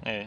Hey.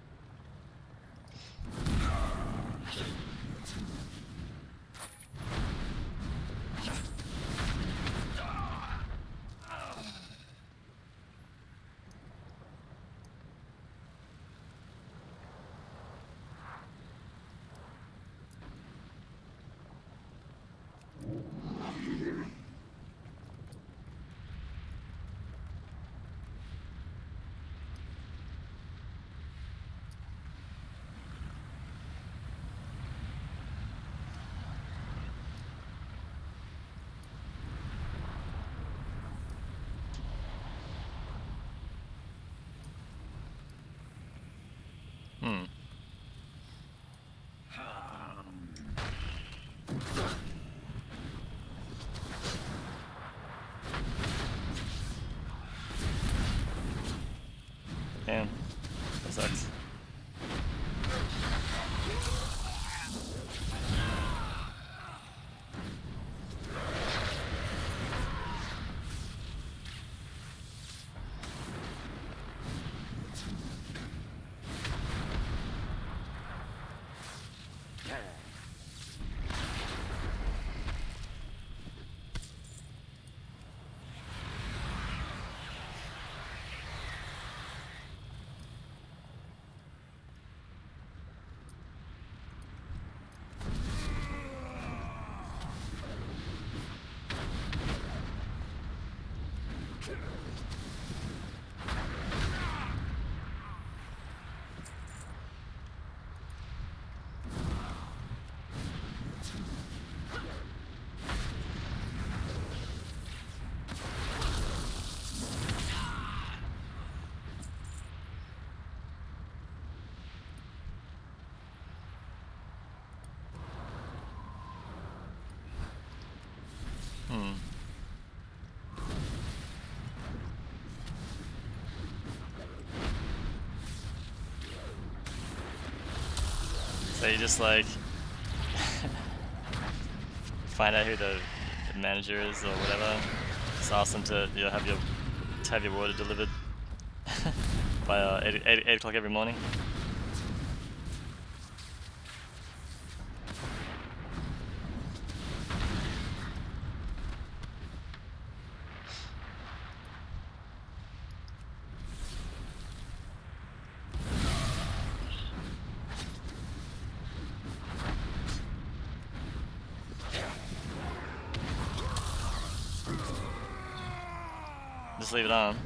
Hmm. Damn. That sucks. Hmm. So you just like find out who the manager is or whatever. Just ask them to have your order delivered by 8 o'clock every morning. Just leave it on.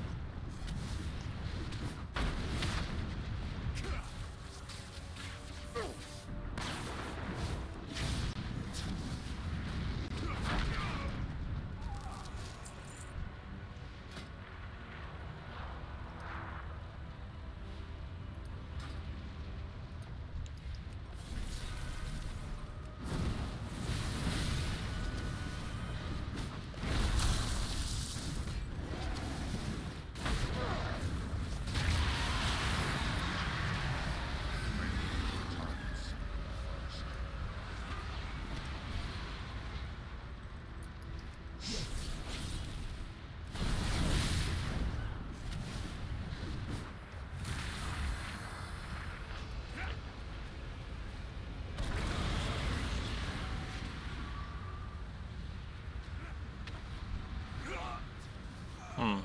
Hmm.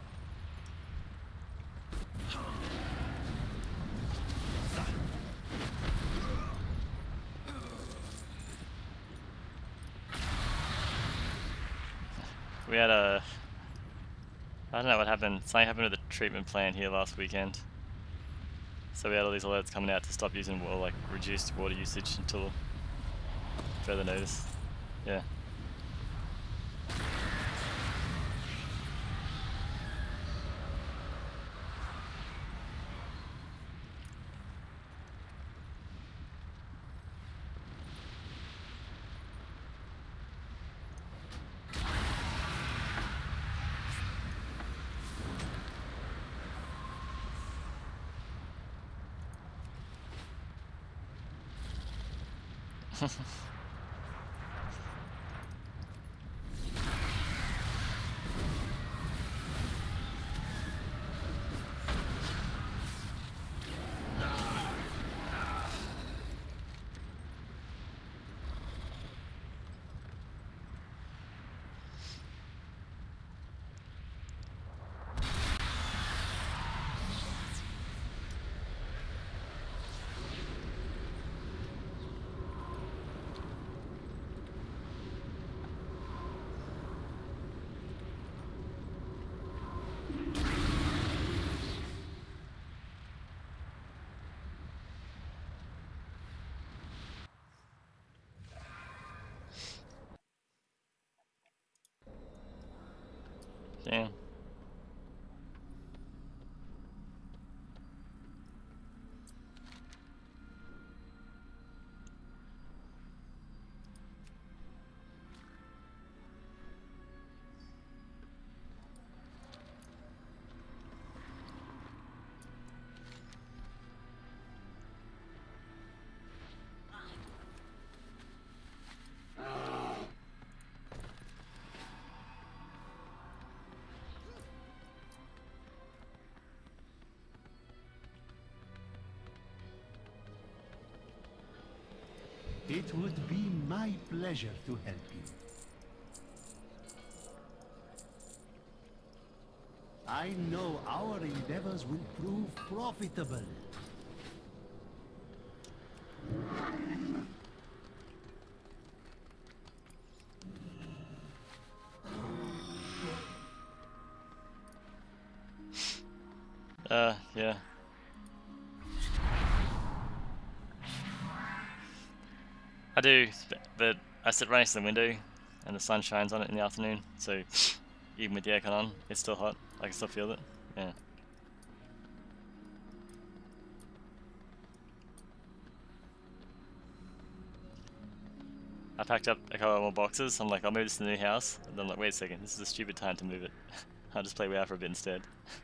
We had a... I don't know what happened. Something happened with the treatment plant here last weekend. So we had all these alerts coming out to stop using water, like reduce water usage until further notice. Yeah. Damn. It would be my pleasure to help you. I know our endeavors will prove profitable. Yeah. I do, but I sit right next to the window and the sun shines on it in the afternoon, so even with the aircon on, it's still hot. I can still feel it. Yeah. I packed up a couple more boxes. I'm like, I'll move this to the new house. And then I'm like, wait a second, this is a stupid time to move it. I'll just play WoW for a bit instead.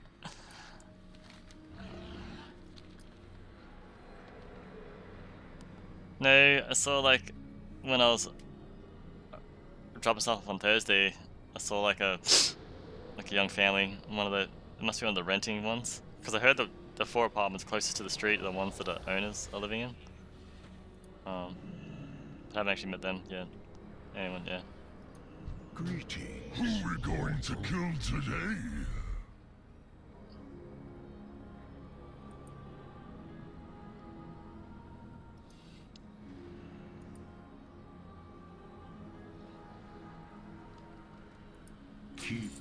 No, I saw like, when I was dropping stuff off on Thursday, I saw like a young family, it must be one of the renting ones. Because I heard the 4 apartments closest to the street are the ones that the owners are living in. But I haven't actually met them yet. Anyone, yeah. Greetings. Who are we going to kill today? Keep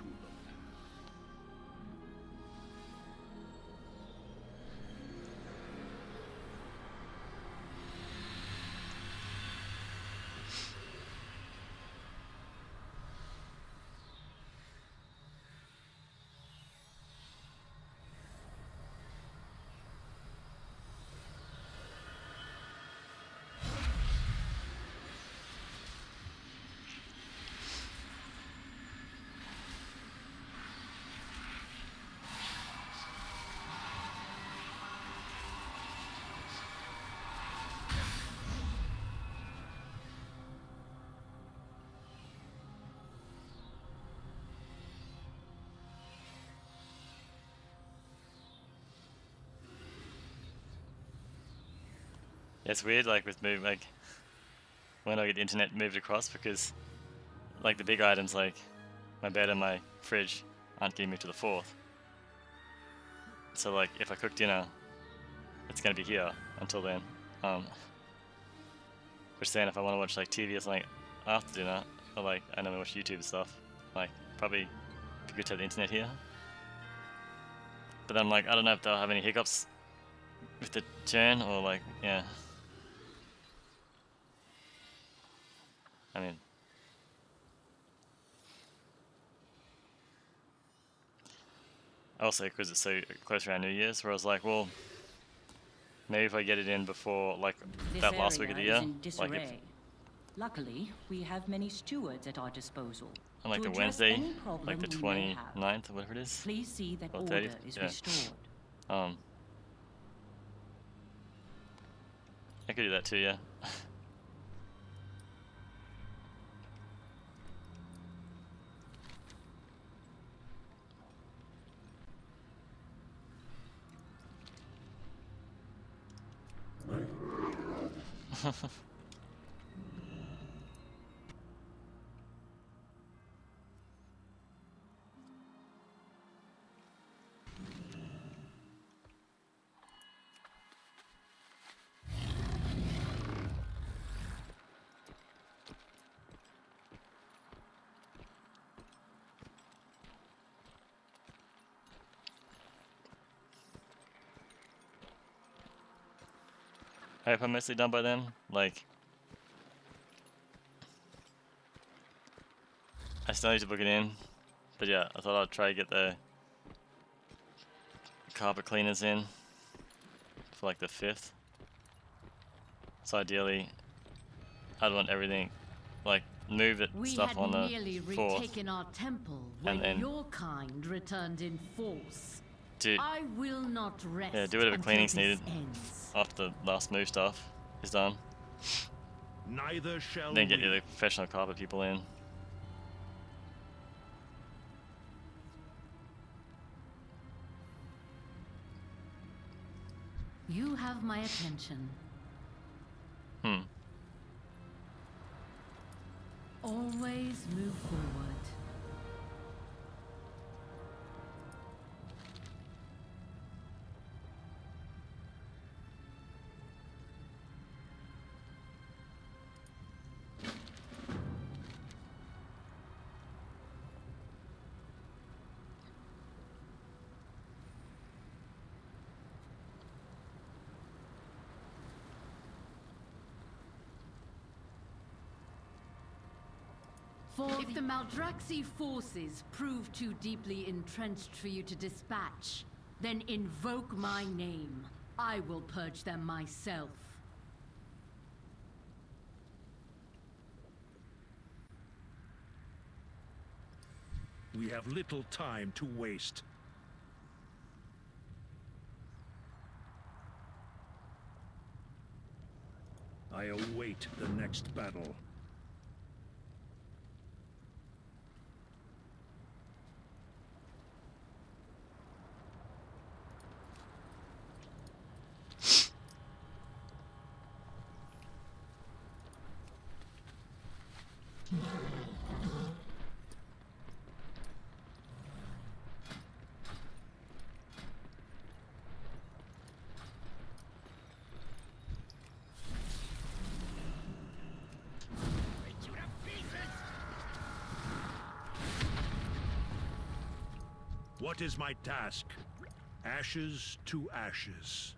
Yeah, it's weird, like with move, like when I get the internet moved across, because like the big items like my bed and my fridge aren't getting moved to the 4th. So like if I cook dinner, it's gonna be here until then. Which then if I want to watch like TV or something after dinner, or like I normally watch YouTube and stuff, like probably be good to have the internet here. But then I'm like, I don't know if they'll have any hiccups with the turn or like, yeah. I mean, also because it's so close around New Year's, where I was like, well, maybe if I get it in before like that last week of the year, like if, Luckily, we have many stewards at our disposal. on like To the address Wednesday, any problem like the we may have. 29th or whatever it is, Please see that or order 30th, is yeah. restored. I could do that too, yeah. I hope I'm mostly done by then. Like, I still need to book it in, But yeah, I thought I'd try to get the carpet cleaners in for like the 5th. So ideally, I'd want everything, like move it We stuff had on the nearly 4th, retaken our temple and when then your kind returned in force. do I will not rest. do whatever until cleaning's this needed ends. after the last move stuff is done. Neither shall Then get we. the professional carpet people in. You have my attention. Always move forward. If the Maldraxi forces prove too deeply entrenched for you to dispatch, then invoke my name. I will purge them myself. We have little time to waste. I await the next battle. What is my task? Ashes to ashes.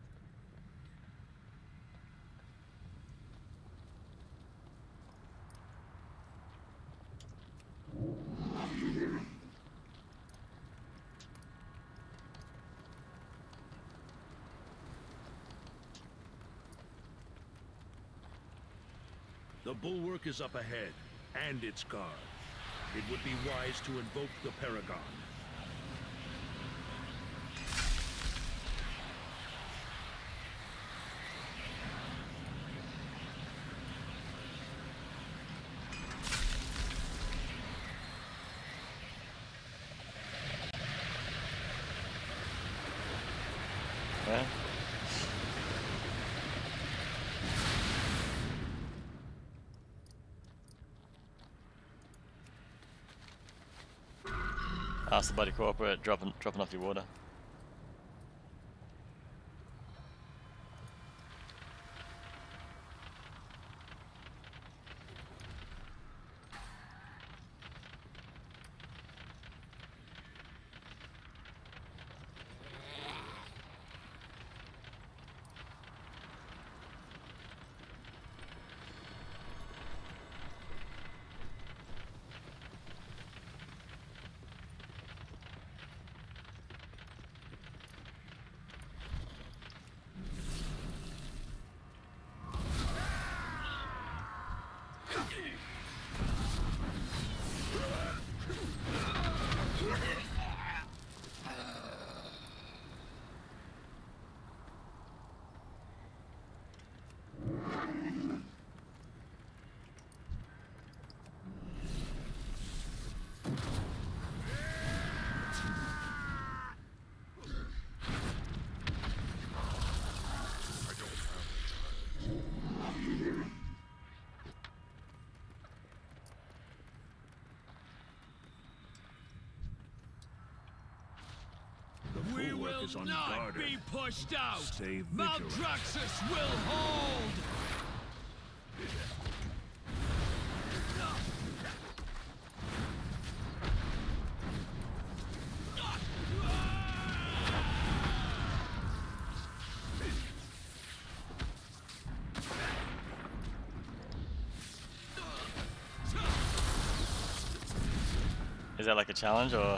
The bulwark is up ahead, and its guard. It would be wise to invoke the Paragon. Yeah. Ask the buddy cooperate, dropping off your water. We will not be pushed out! Stay vigilant. Maldraxxus will hold! Is Is that like a challenge or?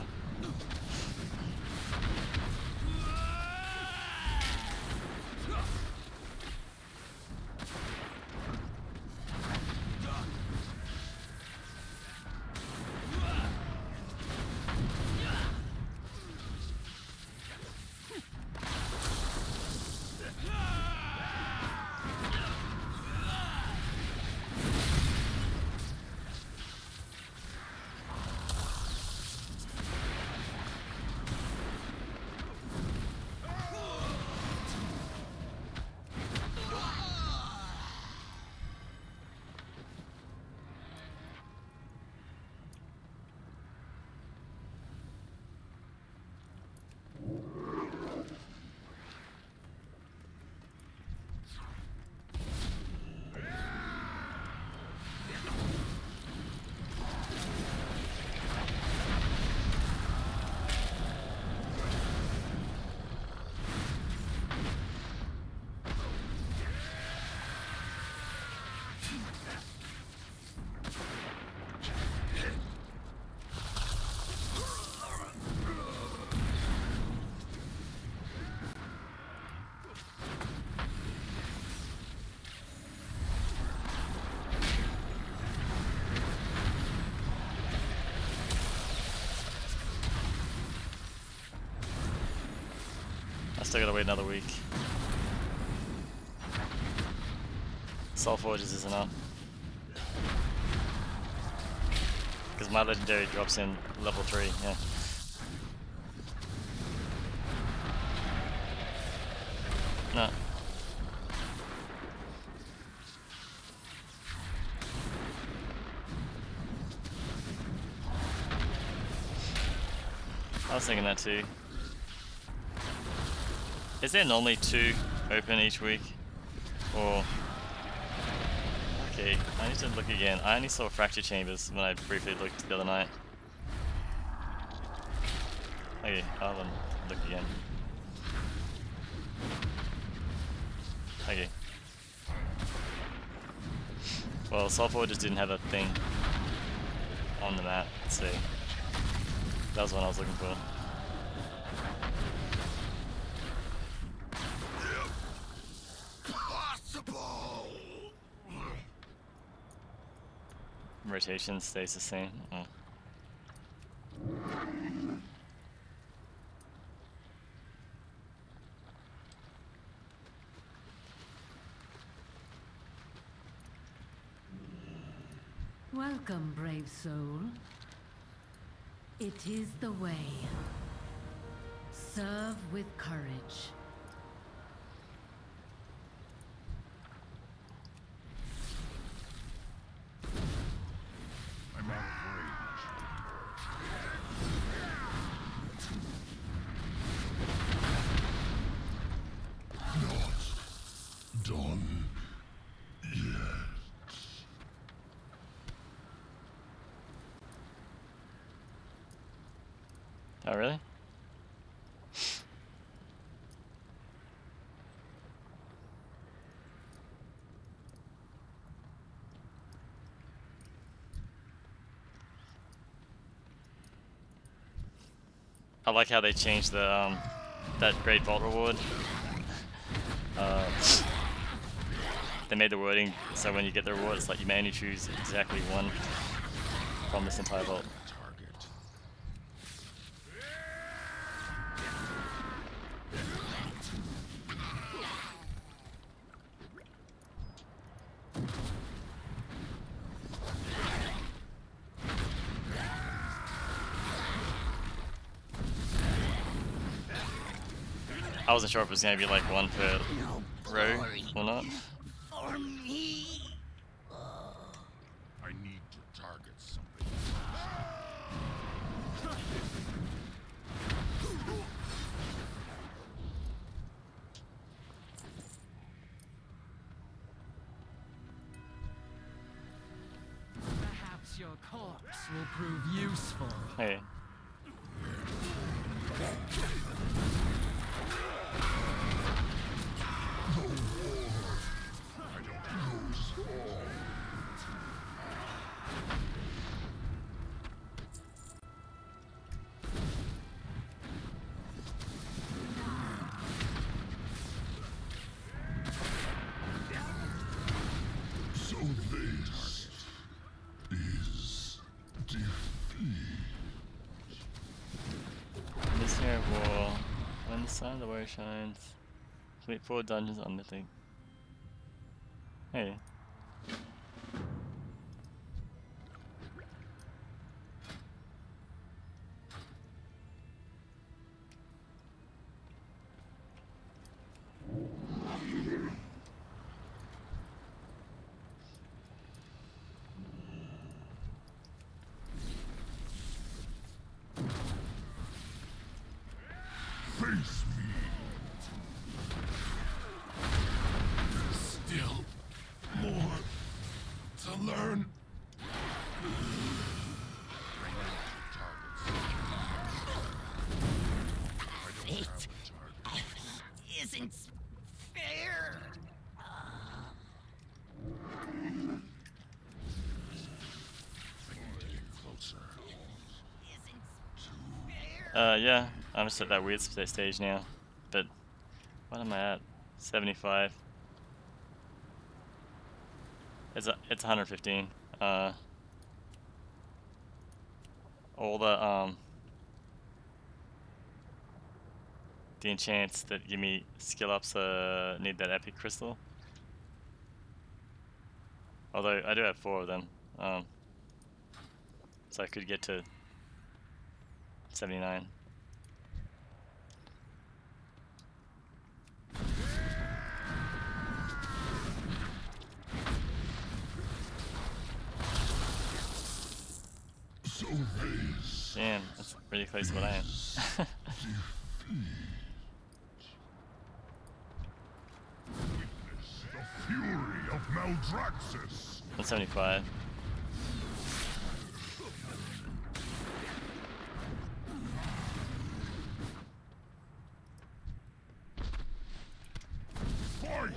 Still gotta wait another week. Soul Forges isn't up. Because my legendary drops in level 3, yeah. No. I was thinking that too. Is there normally 2 open each week? Or... Okay, I need to look again. I only saw Fracture Chambers when I briefly looked the other night. Okay, I'll look again. Okay. Well, Soul Forges didn't have a thing on the map, so that was what I was looking for. Rotation stays the same. Oh. Welcome, brave soul. It is the way. Serve with courage. I'm out of range. Not done yet. Oh, really? I like how they changed the that Great Vault reward. They made the wording so when you get the reward, it's like you may only choose exactly one from this entire vault. I wasn't sure if it was going to be like one per row or not. I need to target something. Perhaps your corpse will prove useful. Hey. Sign of the Warrior Shines. Complete 4 dungeons on Mythic. Hey. Face me. Still more to learn. It isn't fair. Yeah, I'm just at that weird stage now. But what am I at? 75. It's 115. All the enchants that give me skill ups need that epic crystal. Although I do have 4 of them, so I could get to 79. So this Damn, that's really close to what I am. the fury of Maldraxxus. 175. Fight!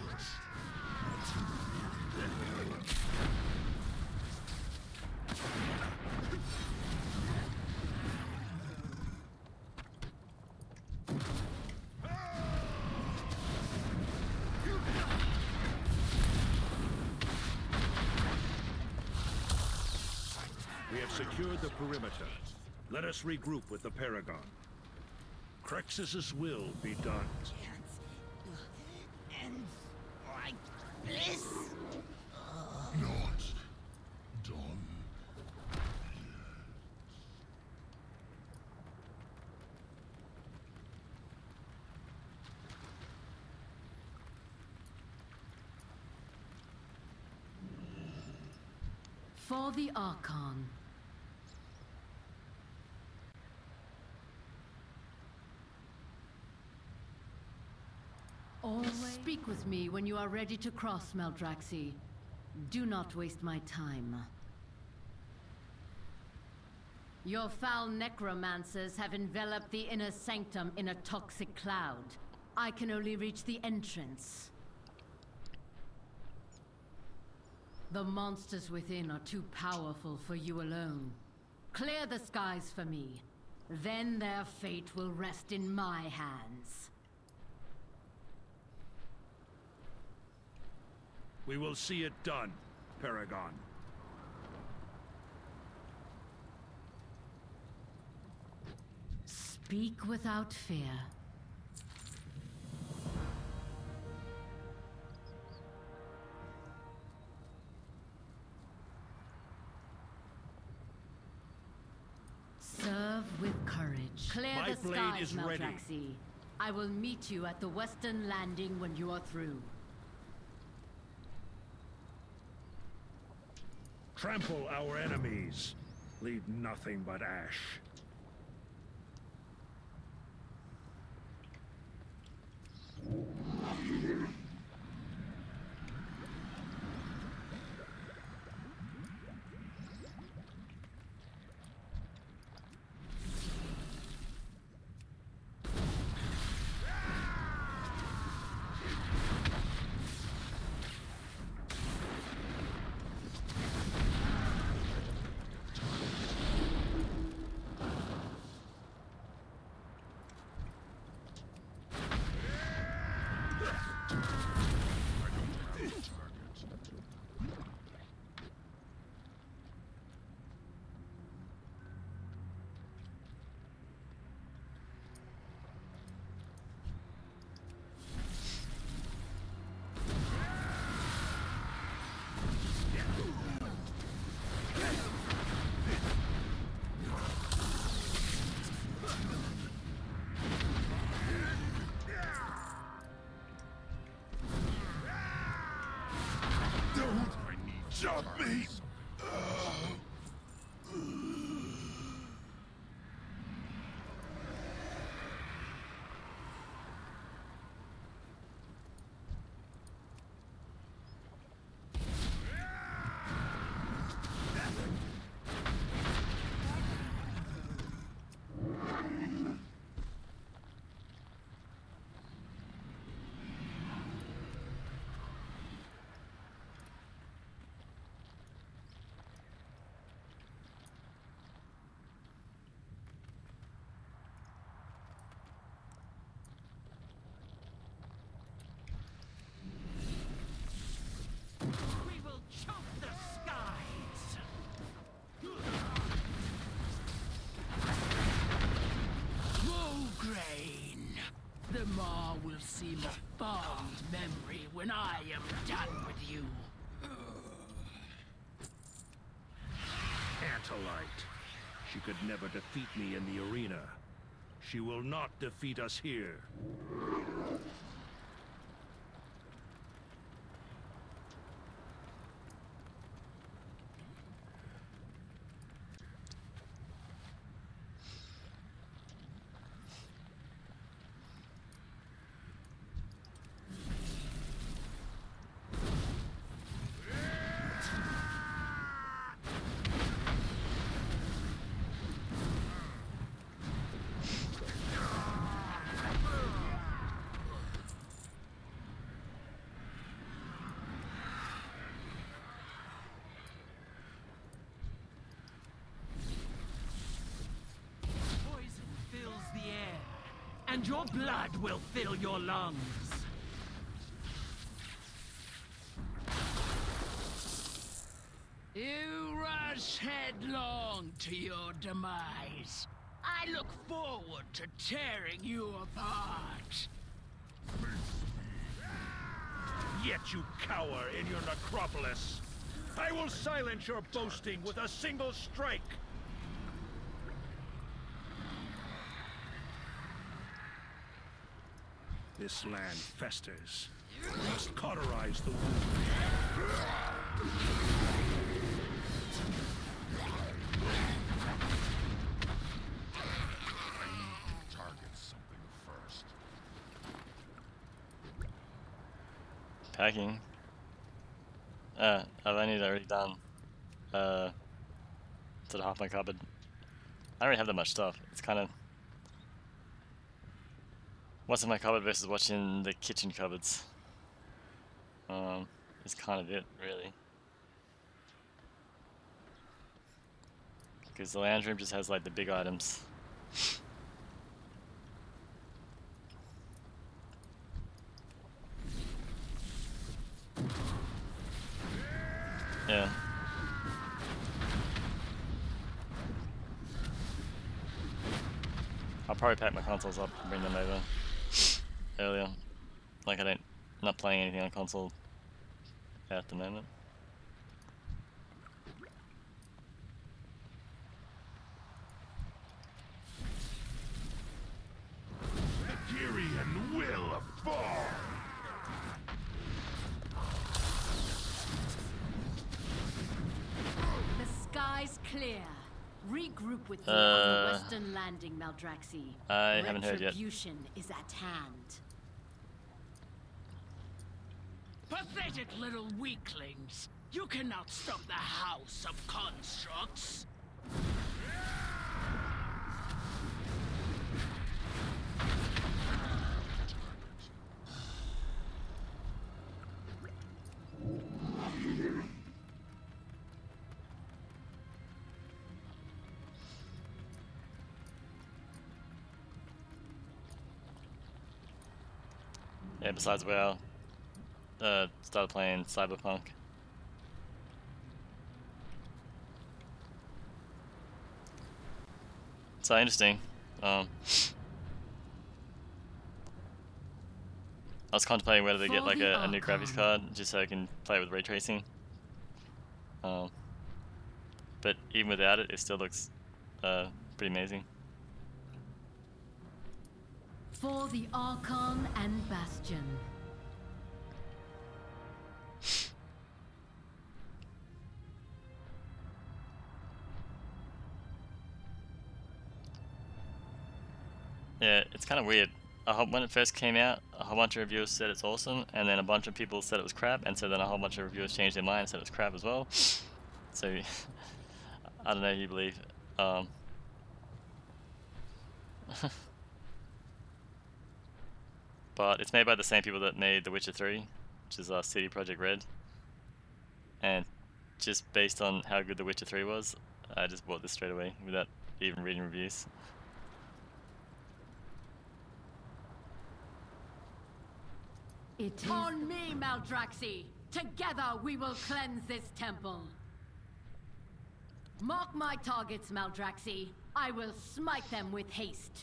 We have secured the perimeter. Let us regroup with the Paragon. Crexus's will be done. And like this. Not done. For the Archon. Always speak with me when you are ready to cross, Maldraxxi. Do not waste my time. Your foul necromancers have enveloped the inner sanctum in a toxic cloud. I can only reach the entrance. The monsters within are too powerful for you alone. Clear the skies for me. Then their fate will rest in my hands. We will see it done, Paragon. Speak without fear. Serve with courage. Clear My the blade skies, is ready. Maldraxxi. I will meet you at the Western Landing when you are through. Trample our enemies. Leave nothing but ash. Stop me! We will choke the skies. Mograine. The Maw will seem a fond memory when I am done with you. Antolite. She could never defeat me in the arena. She will not defeat us here. Poison fills the air, and your blood will fill your lungs. You rush headlong to your demise. I look forward to tearing you apart. Yet you cower in your necropolis. I will silence your boasting with a single strike. This land festers. We must cauterize the wound. Target something first. Packing. I've only already done sort of half my cupboard. I don't really have that much stuff. It's kind of what's in my cupboard versus what's in the kitchen cupboards. Is kind of it, really. Because the lounge room just has like the big items. Yeah. I'll probably pack my consoles up and bring them over earlier. Like not playing anything on console at the moment. The Tyrian will fall! The sky's clear. Regroup with me on the Western Landing, Maldraxi. I haven't heard yet. Retribution is at hand. Pathetic little weaklings. You cannot stop the House of Constructs. Yeah, besides WoW, started playing Cyberpunk. So interesting. I was contemplating whether to get like a new graphics card just so I can play it with ray tracing. But even without it, it still looks pretty amazing. For the Archon and Bastion. Yeah, it's kind of weird. When it first came out, a whole bunch of reviewers said it's awesome, and then a bunch of people said it was crap, and so then a whole bunch of reviewers changed their mind and said it was crap as well. So, I don't know who you believe. But it's made by the same people that made The Witcher 3, which is CD Projekt Red. And just based on how good The Witcher 3 was, I just bought this straight away without even reading reviews. It is on me, Maldraxxi! Together we will cleanse this temple! Mark my targets, Maldraxxi. I will smite them with haste.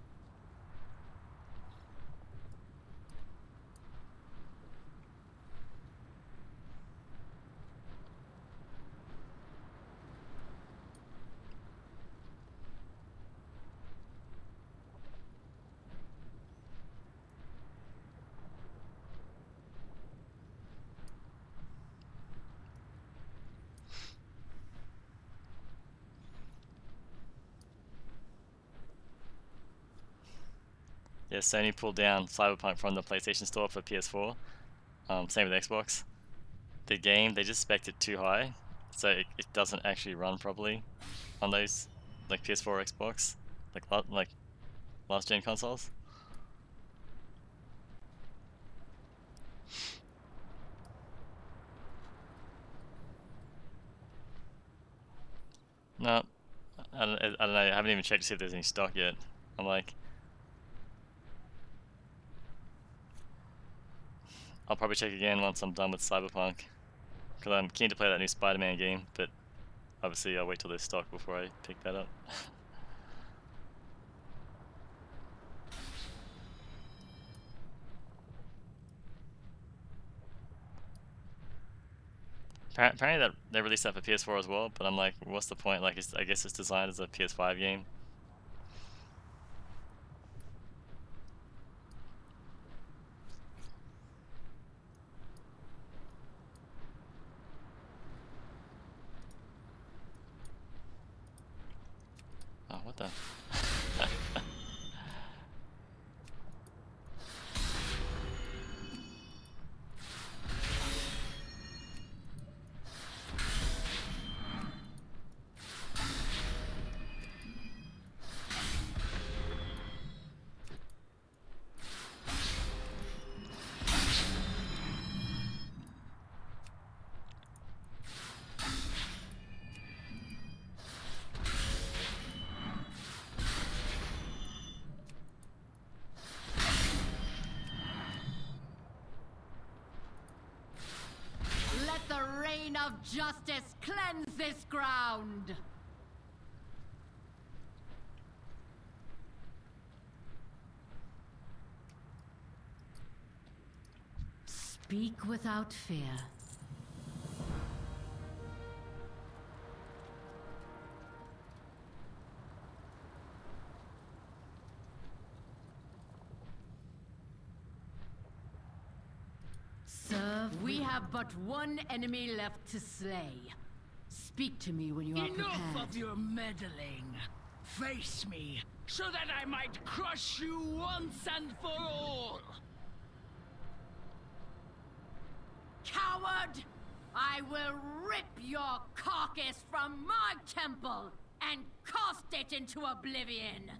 Yeah, Sony pulled down Cyberpunk from the PlayStation Store for PS4. Same with Xbox. The game, they just spec'd it too high, so it doesn't actually run properly on those, like PS4 or Xbox, like last gen consoles. No, I don't know. I haven't even checked to see if there's any stock yet. I'm like, I'll probably check again once I'm done with Cyberpunk, because I'm keen to play that new Spider-Man game, but obviously I'll wait till there's stock before I pick that up. Apparently that they released that for PS4 as well, but I'm like, what's the point? Like, I guess it's designed as a PS5 game. Oh, what the? Let the rain of justice cleanse this ground! Speak without fear. Serve, we have but one enemy left to slay. Speak to me when you are Enough prepared. of your meddling. Face me, so that I might crush you once and for all. Coward! I will rip your carcass from my temple and cast it into oblivion!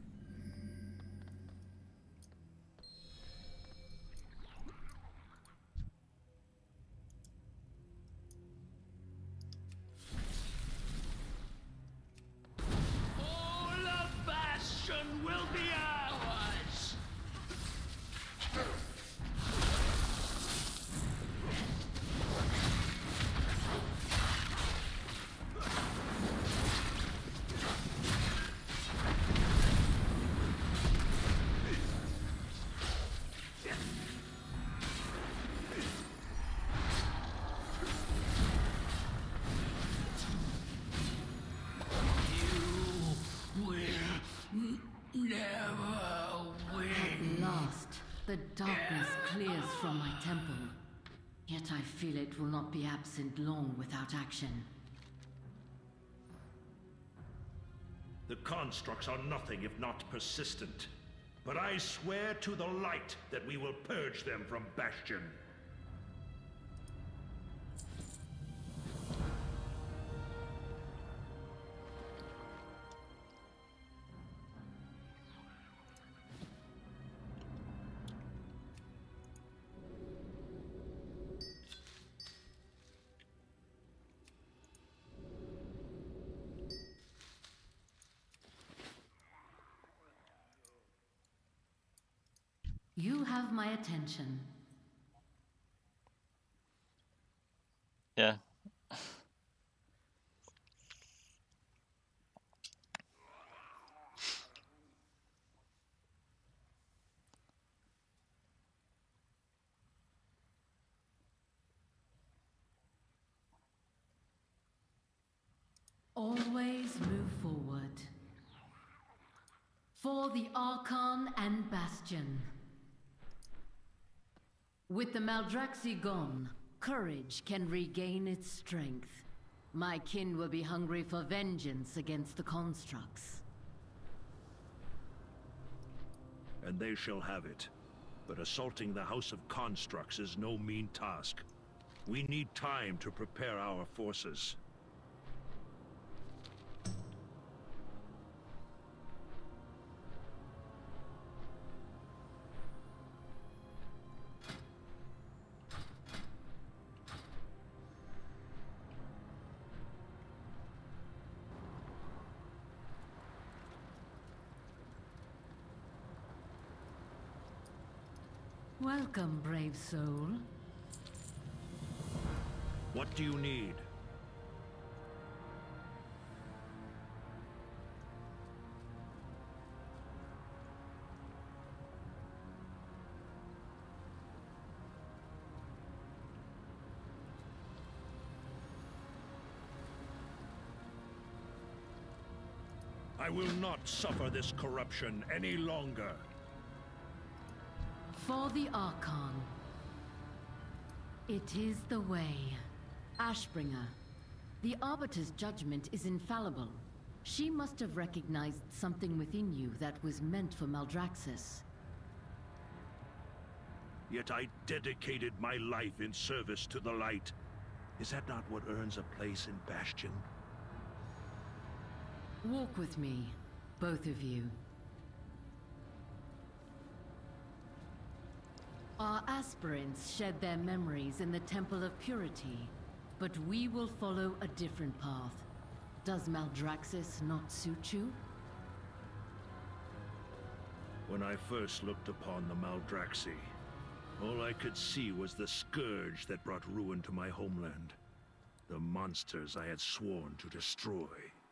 All of Bastion will be ours! Never win. Last, the darkness clears from my temple. Yet I feel it will not be absent long without action. The constructs are nothing if not persistent. But I swear to the light that we will purge them from Bastion. You have my attention. Yeah. Always move forward. For the Archon and Bastion. With the Maldraxxi gone, courage can regain its strength. My kin will be hungry for vengeance against the constructs. And they shall have it. But assaulting the House of Constructs is no mean task. We need time to prepare our forces. Welcome, brave soul. What do you need? I will not suffer this corruption any longer. For the Archon. It is the way. Ashbringer, the Arbiter's judgment is infallible. She must have recognized something within you that was meant for Maldraxxus. Yet I dedicated my life in service to the light. Is that not what earns a place in Bastion? Walk with me, both of you. Our aspirants shed their memories in the Temple of Purity, but we will follow a different path. Does Maldraxxus not suit you? When I first looked upon the Maldraxxi, all I could see was the scourge that brought ruin to my homeland. The monsters I had sworn to destroy.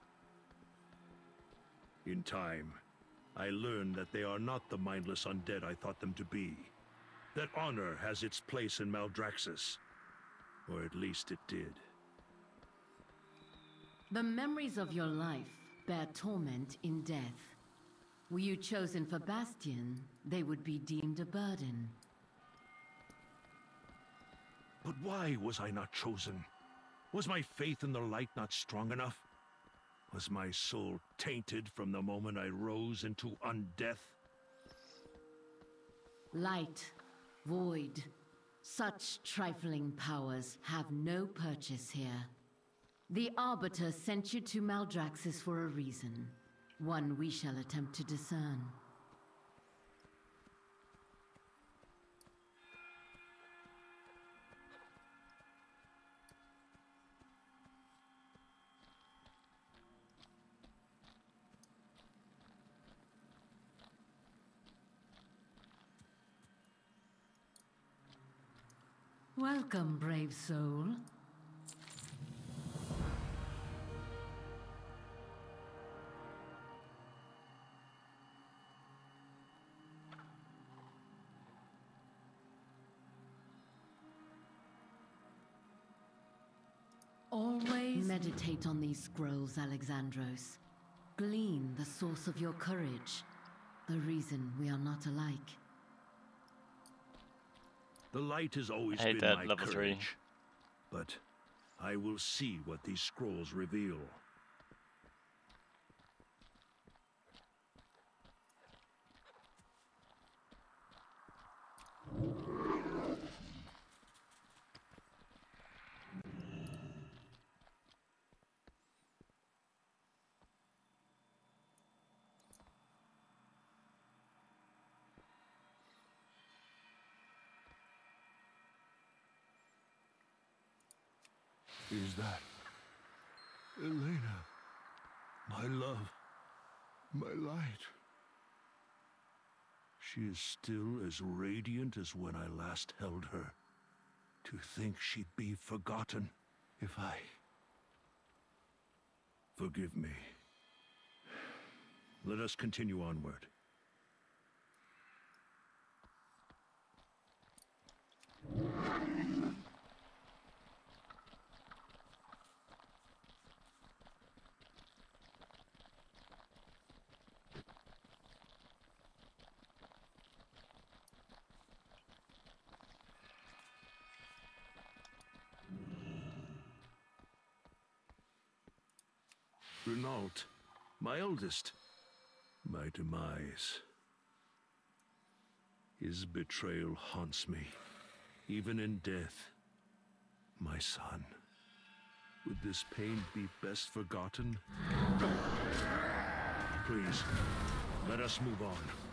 In time, I learned that they are not the mindless undead I thought them to be. That honor has its place in Maldraxxus. Or at least it did. The memories of your life bear torment in death. Were you chosen for Bastion, they would be deemed a burden. But why was I not chosen? Was my faith in the light not strong enough? Was my soul tainted from the moment I rose into undeath? Light, void, such trifling powers have no purchase here. The Arbiter sent you to Maldraxxus for a reason, one we shall attempt to discern. Welcome, brave soul. Always meditate on these scrolls, Alexandros. Glean the source of your courage, the reason we are not alike. The light has always I hate been that my level 3. courage. But I will see what these scrolls reveal. Is that Elena? My love, my light. She is still as radiant as when I last held her. To think she'd be forgotten if I... Forgive me. Let us continue onward. Renault, my eldest, my demise. His betrayal haunts me, even in death. My son, would this pain be best forgotten? Please, let us move on.